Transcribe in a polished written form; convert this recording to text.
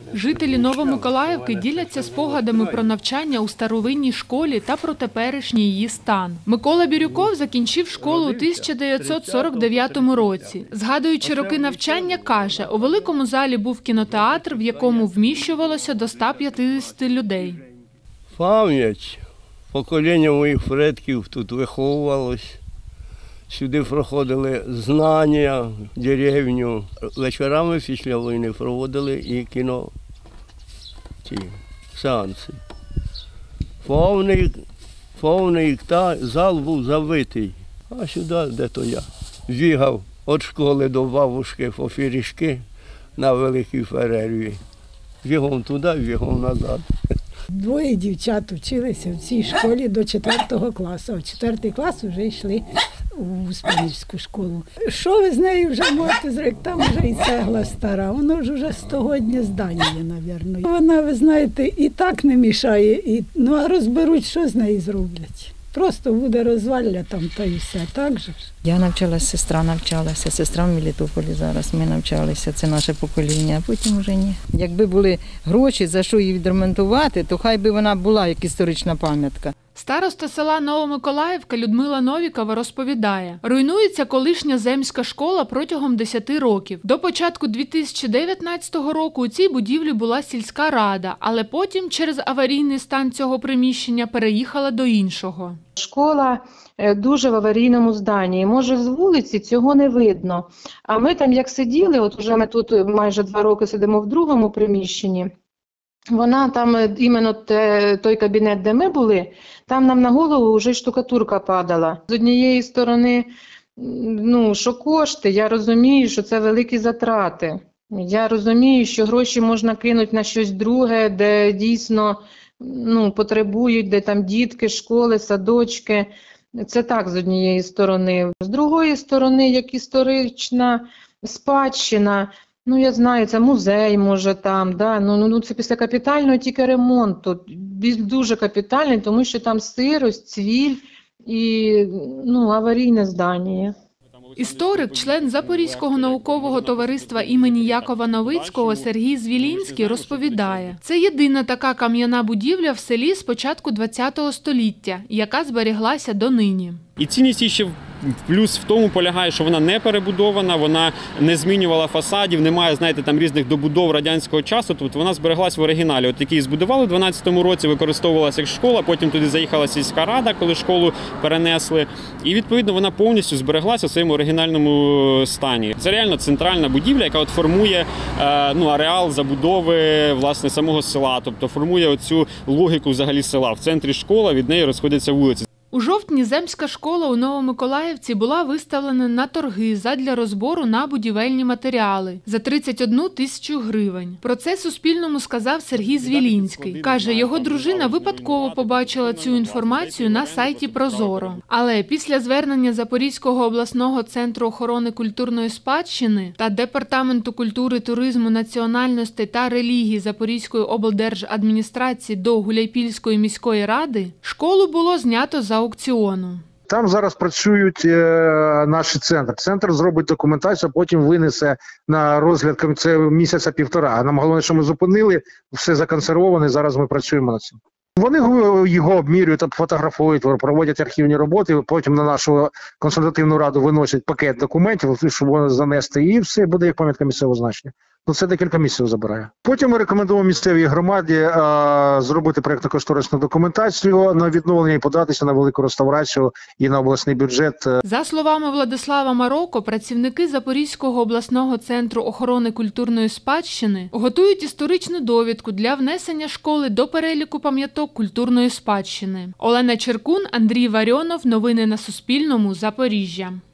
Жителі Новомиколаївки діляться спогадами про навчання у старовинній школі та про теперішній її стан. Микола Бірюков закінчив школу у 1949 році. Згадуючи роки навчання, каже, у великому залі був кінотеатр, в якому вміщувалося до 150 людей. Пам'ять. Покоління моїх предків тут виховувалось. Сюди проходили знання, деревню. Вечорами після війни проводили і кіно, сеанси. Повний зал був забитий. А сюди, де то я, бігав від школи до бабушки по пиріжки на великій перерві. Бігом туди, бігом назад. Двоє дівчат вчилися в цій школі до 4 класу, а в 4 клас вже йшли у Успенівську школу. Що ви з нею вже можете зробити? Там вже і цегла стара, воно ж вже з того дня здання, мабуть. Вона, ви знаєте, і так не мішає, а розберуть, що з нею зроблять. Просто буде розвалля там та і все, так же ж. Я навчалася, сестра в Мелітополі зараз, ми навчалися, це наше покоління, а потім вже ні. Якби були гроші, за що її відремонтувати, то хай би вона була як історична пам'ятка. Староста села Новомиколаївка Людмила Новікова розповідає, руйнується колишня земська школа протягом 10 років. До початку 2019 року у цій будівлі була сільська рада, але потім через аварійний стан цього приміщення переїхала до іншого. Школа дуже в аварійному стані. Може, з вулиці цього не видно. А ми там як сиділи, от вже ми тут майже 2 роки сидимо в другому приміщенні, вона там, іменно той кабінет, де ми були, там нам на голову вже штукатурка падала. З однієї сторони, що кошти, я розумію, що це великі затрати. Я розумію, що гроші можна кинути на щось друге, де дійсно потребують, де там дітки, школи, садочки. Це так, з однієї сторони. З другої сторони, як історична спадщина, я знаю, це музей, може, там, да? Це після капітального тільки ремонту, дуже капітальний, тому що там сирость, цвіль і аварійне здання. Історик, член Запорізького наукового товариства імені Якова Новицького Сергій Звілінський розповідає, це єдина така кам'яна будівля в селі з початку ХХ століття, яка зберіглася донині. І цінність її ще плюс в тому полягає, що вона не перебудована, вона не змінювала фасадів, немає, там різних добудов радянського часу, тобто вона збереглась в оригіналі. От які збудували в 12-му році, використовувалася як школа, потім туди заїхала сільська рада, коли школу перенесли. І, відповідно, вона повністю збереглася в своєму оригінальному стані. Це реально центральна будівля, яка формує ареал забудови, власне, самого села, тобто формує оцю логіку взагалі села. В центрі школа, від неї розходяться вулиці. У жовтні земська школа у Новомиколаївці була виставлена на торги задля розбору на будівельні матеріали за 31 тисячу гривень. Про це Суспільному сказав Сергій Звілінський. Каже, його дружина випадково побачила цю інформацію на сайті Прозоро. Але після звернення Запорізького обласного центру охорони культурної спадщини та Департаменту культури, туризму, національностей та релігії Запорізької облдержадміністрації до Гуляйпільської міської ради, школу було знято з аукціону. Там зараз працюють наші центри. Центр зробить документацію, потім винесе на розгляд, це місяця-півтора. А нам головне, що ми зупинили, все законсервоване, зараз ми працюємо над цим. Вони його обмірюють, фотографують, проводять архівні роботи, потім на нашу консультативну раду виносять пакет документів, щоб занести, і все буде як пам'ятка місцевого значення. Це декілька місяців забирає. Потім ми рекомендуємо місцевій громаді зробити проєктно-кошторисну документацію на відновлення і податися на велику реставрацію і на обласний бюджет. За словами Владислава Мароко, працівники Запорізького обласного центру охорони культурної спадщини готують історичну довідку для внесення школи до переліку пам'яток культурної спадщини. Олена Черкун, Андрій Варіонов. Новини на Суспільному. Запоріжжя.